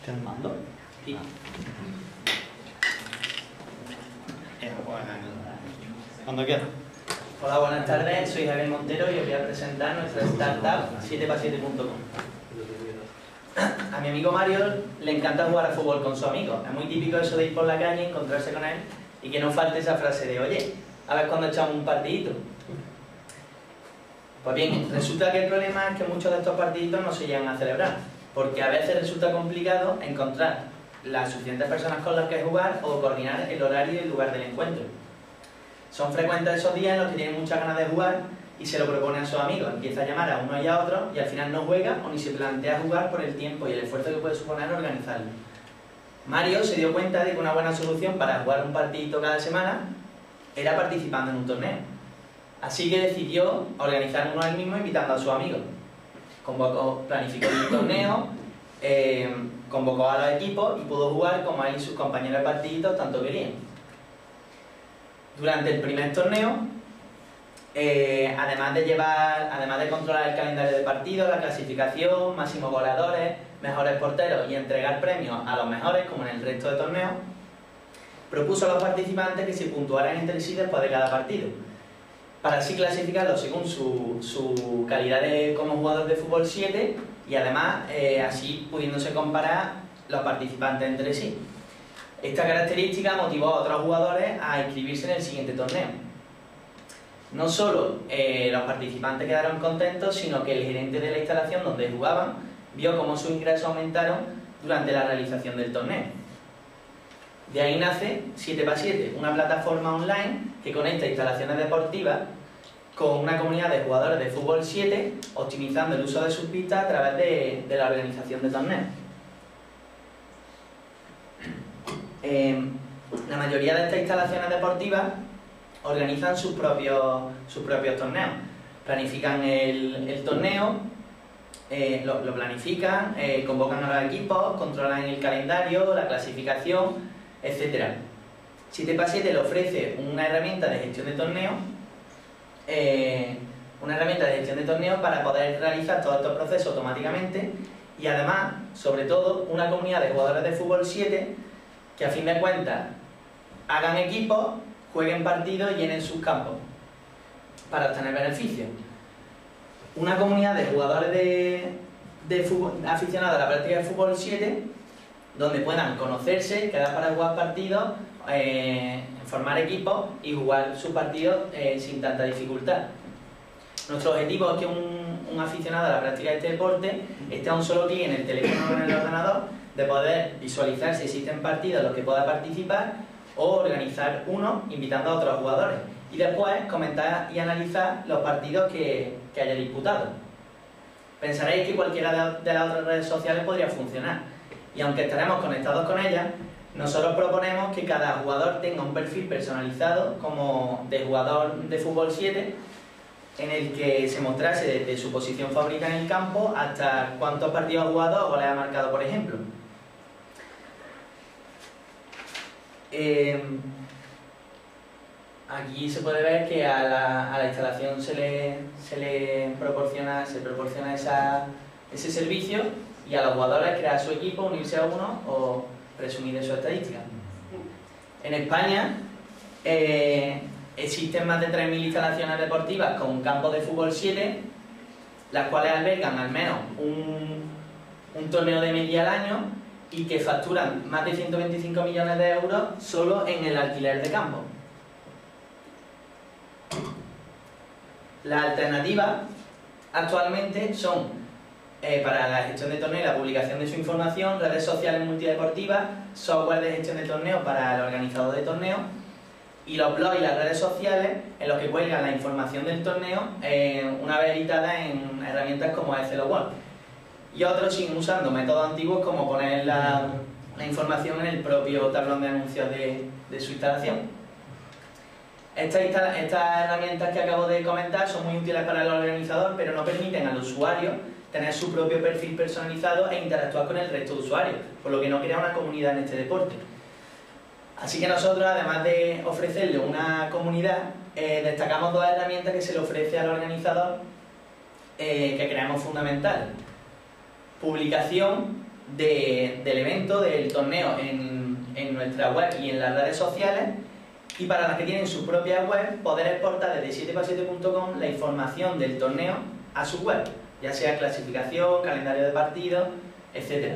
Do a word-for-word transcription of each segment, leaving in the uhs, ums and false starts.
¿Tiene el mando? Sí. Cuando quieras. Hola, buenas tardes, soy Javier Montero y os voy a presentar nuestra startup siete para siete punto com. A mi amigo Mario le encanta jugar a fútbol con su amigo. Es muy típico eso de ir por la calle, encontrarse con él y que no falte esa frase de oye, a ver cuándo echamos un partidito. Pues bien, resulta que el problema es que muchos de estos partiditos no se llegan a celebrar, porque a veces resulta complicado encontrar las suficientes personas con las que jugar o coordinar el horario y el lugar del encuentro. Son frecuentes esos días en los que tienen muchas ganas de jugar y se lo propone a sus amigos. Empieza a llamar a uno y a otro y al final no juega o ni se plantea jugar por el tiempo y el esfuerzo que puede suponer organizarlo. Mario se dio cuenta de que una buena solución para jugar un partidito cada semana era participando en un torneo. Así que decidió organizar uno él mismo invitando a sus amigos. Convocó, planificó el torneo, eh, convocó a los equipos y pudo jugar como él y sus compañeros de partiditos tanto querían. Durante el primer torneo, eh, además de llevar, además de controlar el calendario de partidos, la clasificación, máximos goleadores, mejores porteros y entregar premios a los mejores, como en el resto de torneos, propuso a los participantes que se puntuaran entre sí después de cada partido, para así clasificarlos según su, su calidad de, como jugador de fútbol siete y además eh, así pudiéndose comparar los participantes entre sí. Esta característica motivó a otros jugadores a inscribirse en el siguiente torneo. No solo eh, los participantes quedaron contentos, sino que el gerente de la instalación donde jugaban vio cómo sus ingresos aumentaron durante la realización del torneo. De ahí nace siete para siete, una plataforma online que conecta instalaciones deportivas con una comunidad de jugadores de fútbol siete, optimizando el uso de sus pistas a través de, de la organización de torneos. Eh, la mayoría de estas instalaciones deportivas organizan sus propios, sus propios torneos. Planifican el, el torneo, eh, lo, lo planifican, eh, convocan a los equipos, controlan el calendario, la clasificación, etcétera. siete para siete le ofrece una herramienta de gestión de torneos, eh, una herramienta de gestión de torneos para poder realizar todos estos procesos automáticamente y además, sobre todo, una comunidad de jugadores de fútbol siete que a fin de cuentas hagan equipos, jueguen partidos y llenen sus campos para obtener beneficios. Una comunidad de jugadores de, de fútbol, aficionados a la práctica de fútbol siete donde puedan conocerse, quedar para jugar partidos, eh, formar equipos y jugar sus partidos eh, sin tanta dificultad. Nuestro objetivo es que un, un aficionado a la práctica de este deporte esté a un solo clic en el teléfono o en el ordenador de poder visualizar si existen partidos en los que pueda participar o organizar uno invitando a otros jugadores y después comentar y analizar los partidos que, que haya disputado. Pensaréis que cualquiera de, de las otras redes sociales podría funcionar y aunque estaremos conectados con ellas, nosotros proponemos que cada jugador tenga un perfil personalizado como de jugador de fútbol siete en el que se mostrase desde su posición favorita en el campo hasta cuántos partidos ha jugado o goles ha marcado, por ejemplo. Eh, aquí se puede ver que a la, a la instalación se le, se le proporciona, se proporciona esa, ese servicio y a los jugadores crear su equipo, unirse a uno o presumir de su estadística. En España eh, existen más de tres mil instalaciones deportivas con campos de fútbol siete, las cuales albergan al menos un, un torneo de media al año y que facturan más de ciento veinticinco millones de euros solo en el alquiler de campo. Las alternativas actualmente son eh, para la gestión de torneos y la publicación de su información, redes sociales multideportivas, software de gestión de torneos para el organizador de torneos y los blogs y las redes sociales en los que cuelgan la información del torneo eh, una vez editada en herramientas como Excel o Word. Y otros siguen usando métodos antiguos como poner la, la información en el propio tablón de anuncios de, de su instalación. Estas, estas herramientas que acabo de comentar son muy útiles para el organizador, pero no permiten al usuario tener su propio perfil personalizado e interactuar con el resto de usuarios, por lo que no crea una comunidad en este deporte. Así que nosotros, además de ofrecerle una comunidad, eh, destacamos dos herramientas que se le ofrece al organizador eh, que creemos fundamentales. Publicación de, del evento, del torneo en, en nuestra web y en las redes sociales, y para las que tienen su propia web, poder exportar desde siete x siete punto com la información del torneo a su web, ya sea clasificación, calendario de partidos, etcétera.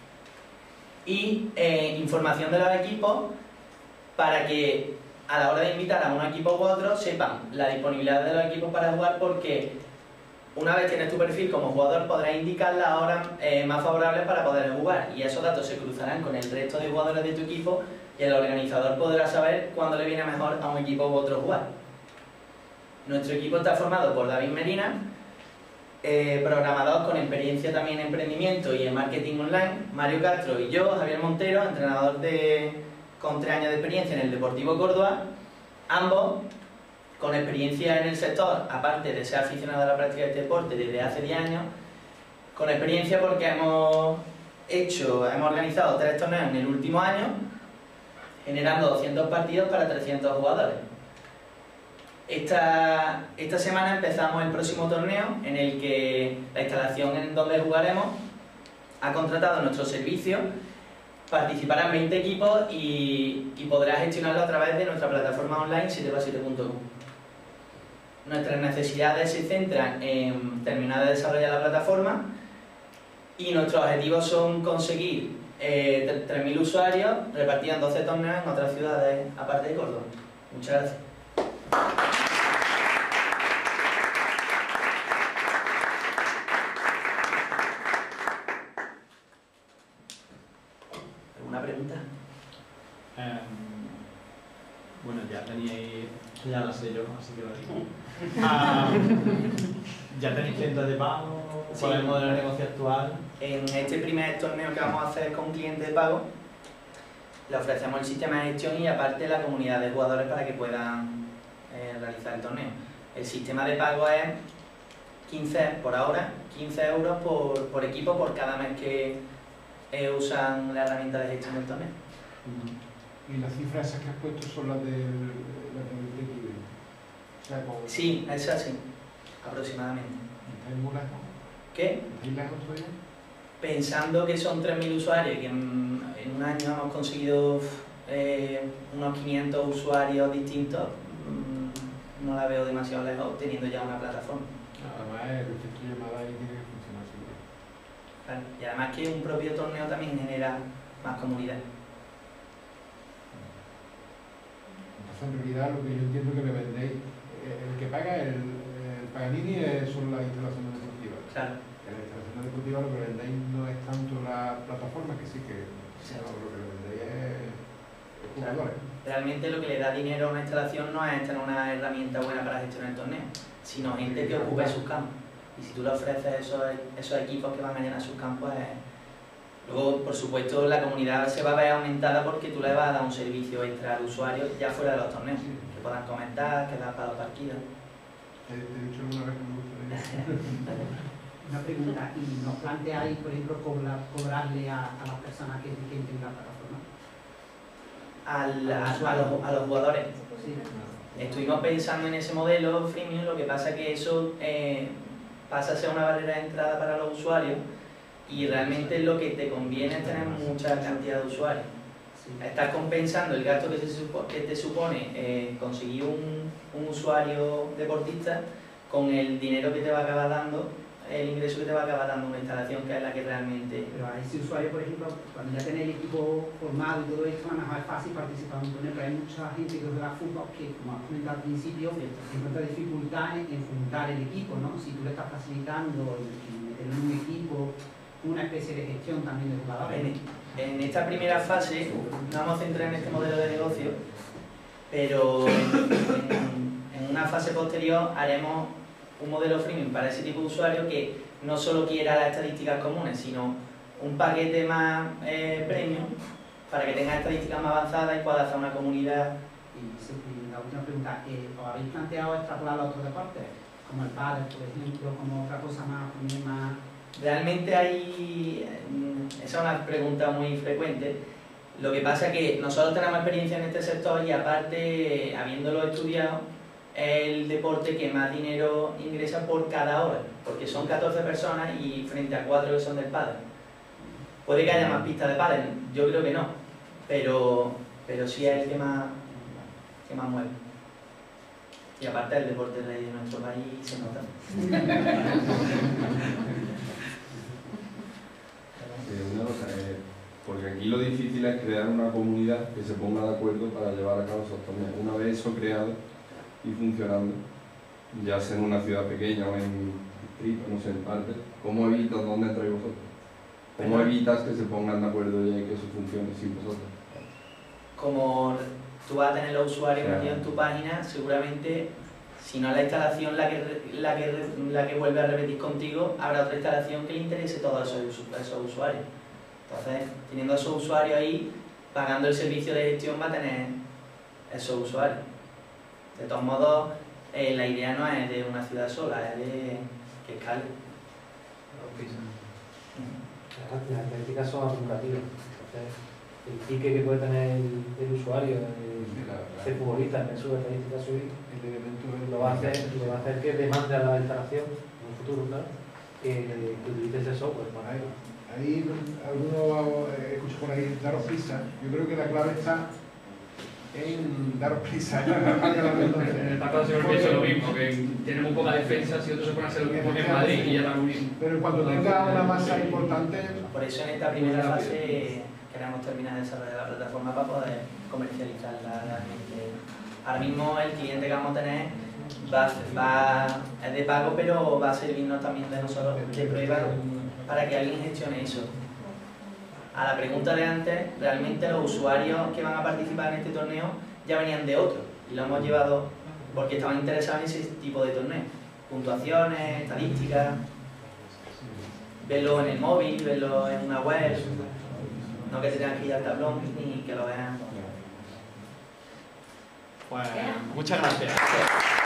Y eh, información de los equipos para que a la hora de invitar a un equipo u otro sepan la disponibilidad de los equipos para jugar, porque una vez tienes tu perfil como jugador podrás indicar las horas eh, más favorables para poder jugar, y esos datos se cruzarán con el resto de jugadores de tu equipo y el organizador podrá saber cuándo le viene mejor a un equipo u otro jugar. Nuestro equipo está formado por David Medina, eh, programador con experiencia también en emprendimiento y en marketing online, Mario Castro y yo, Javier Montero, entrenador de, con tres años de experiencia en el Deportivo Córdoba, ambos con experiencia en el sector, aparte de ser aficionado a la práctica de este deporte desde hace diez años, con experiencia porque hemos hecho, hemos organizado tres torneos en el último año, generando doscientos partidos para trescientos jugadores. Esta, esta semana empezamos el próximo torneo, en el que la instalación en donde jugaremos ha contratado nuestro servicio, participarán veinte equipos y, y podrás gestionarlo a través de nuestra plataforma online siete x siete punto com. Nuestras necesidades se centran en terminar de desarrollar la plataforma, y nuestros objetivos son conseguir eh, tres mil usuarios repartidos en doce torneos en otras ciudades aparte de Córdoba. Muchas gracias. ¿Alguna pregunta? Eh, bueno, ya teníais, ya lo sé yo, así que lo digo. Ah, ¿ya tenéis clientes de pago? Sí. ¿Cuál es el modelo de negocio actual? En este primer torneo que vamos a hacer con clientes de pago, le ofrecemos el sistema de gestión y aparte la comunidad de jugadores para que puedan eh, realizar el torneo. El sistema de pago es quince por ahora, quince euros por, por equipo por cada mes que eh, usan la herramienta de gestión del torneo. ¿Y las cifras esas que has puesto son las del de equipo? O sea, con... Sí, es así, aproximadamente. ¿Estáis muy lejos? ¿Qué? ¿Estáis lejos todavía? Pensando que son tres mil usuarios y que en, en un año hemos conseguido eh, unos quinientos usuarios distintos, mmm, no la veo demasiado lejos teniendo ya una plataforma. Además, el efecto llamada ahí tiene que funcionar seguro. Claro, y además que un propio torneo también genera más comunidad. Entonces, en realidad, lo que yo entiendo que me vendéis, el que paga el, el Paganini son las instalaciones deportivas. Claro. En la instalación deportiva lo que vendéis no es tanto la plataforma, que sí que Sí. no, lo que vendéis es jugadores. Realmente lo que le da dinero a una instalación no es tener una herramienta buena para gestionar el torneo, sino gente que ocupe sus campos. Y si tú le ofreces esos, esos equipos que van a llenar sus campos, es... luego, por supuesto, la comunidad se va a ver aumentada porque tú le vas a dar un servicio extra al usuario ya fuera de los torneos, que puedan comentar, que dan para los partidos. Te, te he dicho alguna vez que me gustaría. Una pregunta, ¿y nos planteáis, por ejemplo, cobrar, cobrarle a, a las personas que, que entren en la plataforma? Al, a, a, los, a los jugadores. Sí. Estuvimos pensando en ese modelo freemium, lo que pasa es que eso eh, pasa a ser una barrera de entrada para los usuarios, y realmente lo que te conviene es tener mucha cantidad de usuarios. Sí. Estás compensando el gasto que te, supo, que te supone eh, conseguir un, un usuario deportista con el dinero que te va a acabar dando, el ingreso que te va a acabar dando una instalación que es la que realmente... Pero a ese usuario, por ejemplo, cuando ya tenéis el equipo formado y todo esto, a lo mejor es fácil participar en un torneo, pero hay mucha gente que juega fútbol que, como has comentado al principio, encuentra dificultades en juntar el equipo, ¿no? Si tú le estás facilitando y meter en un equipo, una especie de gestión también de jugadores. En, en esta primera fase nos vamos a centrar en este modelo de negocio, pero en, en, en una fase posterior haremos un modelo freemium para ese tipo de usuario que no solo quiera las estadísticas comunes, sino un paquete más eh, premium para que tenga estadísticas más avanzadas y pueda hacer una comunidad. Y, y la última pregunta, eh, ¿os habéis planteado extrapolar a otros deportes? Como el pádel, por ejemplo, como otra cosa más, más... Realmente hay... Esa es una pregunta muy frecuente. Lo que pasa es que nosotros tenemos experiencia en este sector y aparte, habiéndolo estudiado, es el deporte que más dinero ingresa por cada hora, porque son catorce personas y frente a cuatro que son del pádel. Puede que haya más pistas de pádel, yo creo que no, pero, pero sí es el que más, que más mueve. Y aparte el deporte de nuestro país se nota. Eh, una cosa, eh, porque aquí lo difícil es crear una comunidad que se ponga de acuerdo para llevar a cabo esos torneos. Una vez eso creado y funcionando, ya sea en una ciudad pequeña o en distrito, no sé, en parte, ¿cómo evitas dónde entráis vosotros? ¿Cómo evitas que se pongan de acuerdo ya y que eso funcione sin vosotros? Como tú vas a tener los usuarios Claro. metidos en tu página, seguramente, si no es la instalación la que, la, que, la que vuelve a repetir contigo, habrá otra instalación que le interese a todos esos, esos usuarios. Entonces, teniendo a esos usuarios ahí, pagando el servicio de gestión va a tener esos usuarios. De todos modos, eh, la idea no es de una ciudad sola, es de que escale. Las estadísticas son acumulativas. Entonces, el pique que puede tener el, el usuario, el, el futbolista, en su estadística subir, lo va a hacer, lo va a hacer que demande a la instalación en un futuro, claro, que, que utilice ese software para ello. Ahí algunos eh, escucho por ahí daros prisa. Yo creo que la clave está en daros prisa. En el pasado siempre pienso lo mismo, que tenemos poca defensa, si otros se ponen a hacer lo mismo que en Madrid y ya está muy bien. Pero cuando tenga una masa importante, Por eso en esta primera fase queremos terminar de desarrollar la plataforma para poder comercializarla realmente. Ahora mismo el cliente que vamos a tener va, va, es de pago, pero va a servirnos también de nosotros de prueba para que alguien gestione eso. A la pregunta de antes, realmente los usuarios que van a participar en este torneo ya venían de otro y lo hemos llevado porque estaban interesados en ese tipo de torneo. Puntuaciones, estadísticas, verlo en el móvil, verlo en una web, no que se tengan que ir al tablón ni que lo vean. Pues muchas gracias.